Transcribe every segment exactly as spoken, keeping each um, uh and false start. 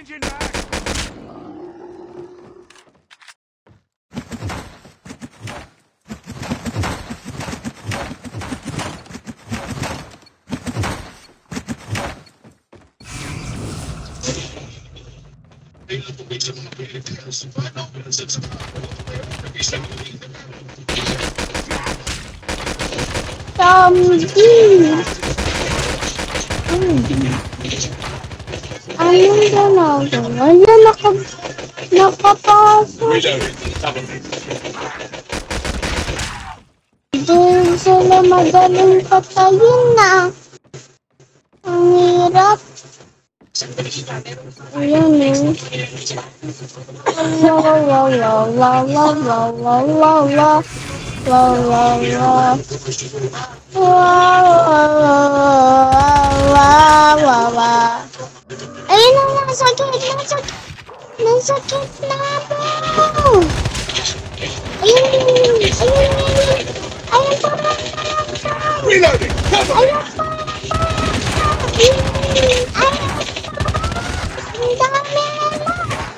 Changing back. Zombie! Ano na nagawa? Ano naka... nakapasok? Doon sila magaling patayin na. Ang hirap. Ayan eh. La la la la la la la la la la la la la. Ayun na, nasakit, nasakit, nasakit na po. Ayun, ayun, ayun, ayun po, Reloading! Cover me! ayun po, ayun, ayun, ang dami na.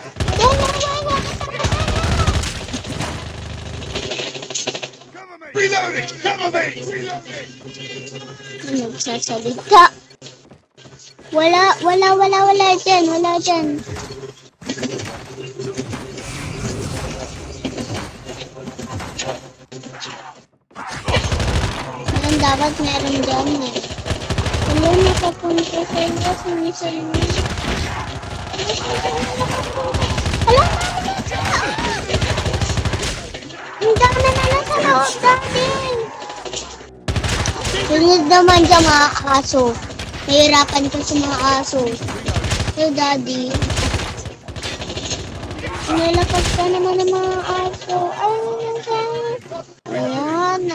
Reloading! Cover me! Reloading! Nagsasalita. Wala, wala, wala, wala dyan, wala dyan. Meron dapat meron dyan eh. Wala nakapunta sa iyo, sumisalmi. Wala na dito! Ang dami na nasa loob natin! Sunod naman sa mga aso. Nahirapan ko sa mga aso. Hey, Daddy. Nalakad ka naman ng mga aso. Ay, ayan na.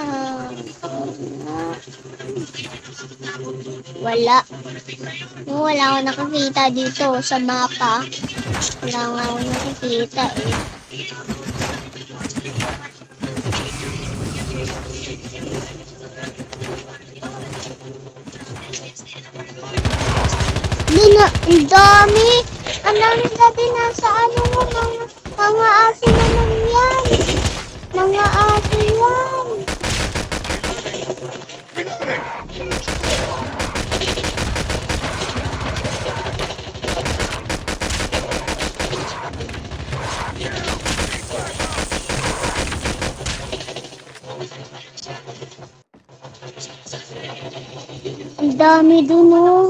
Wala. Wala ako nakakita dito sa mapa. Wala nga ako nakakita eh. Nina, ang dami! Ang dami dati nasa ano mo, mga, mga aso naman yan! Mga aso yan! Ang dami dun oh!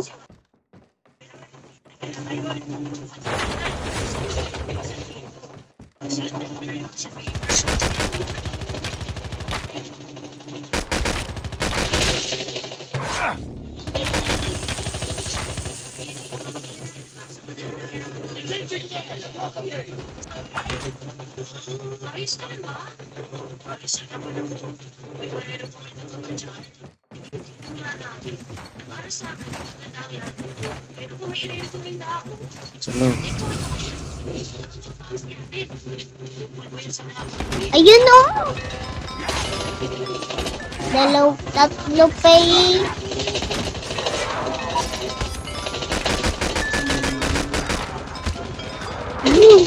Ayun o! Dalaw, tatlo pa eh. Hmm.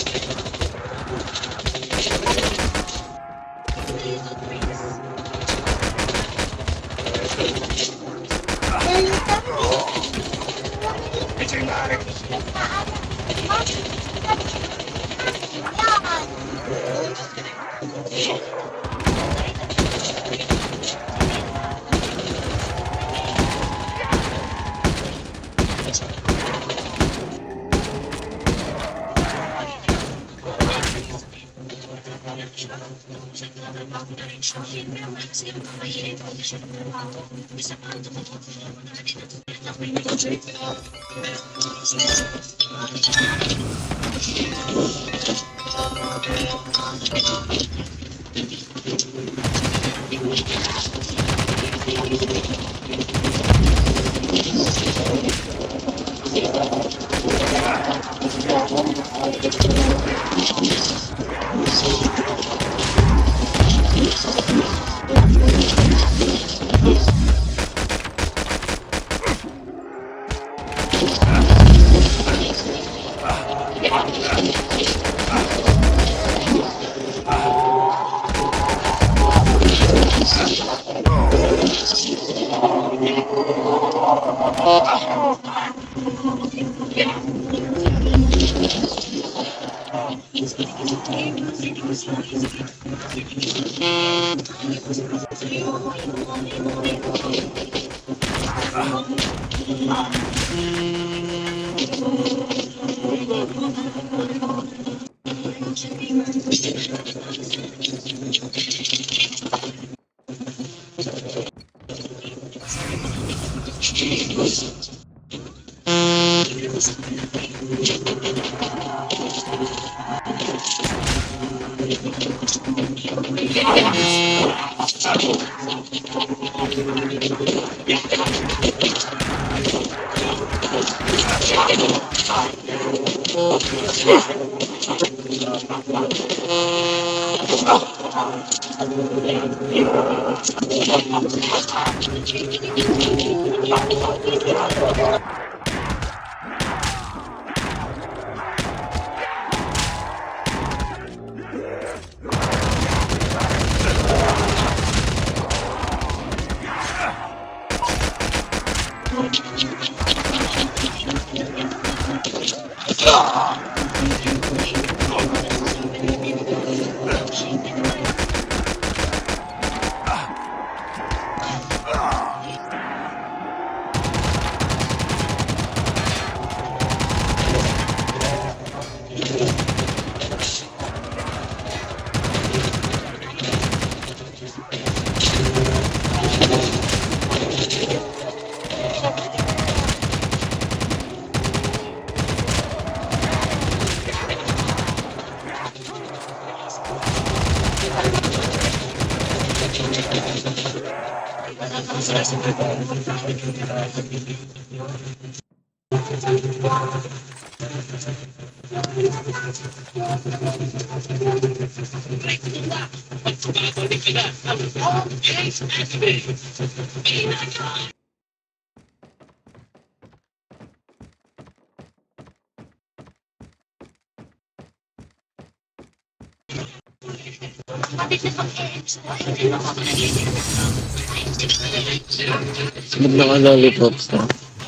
Ba't naka lollipops na?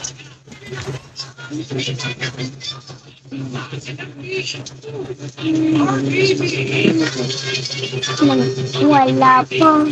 Wala pa.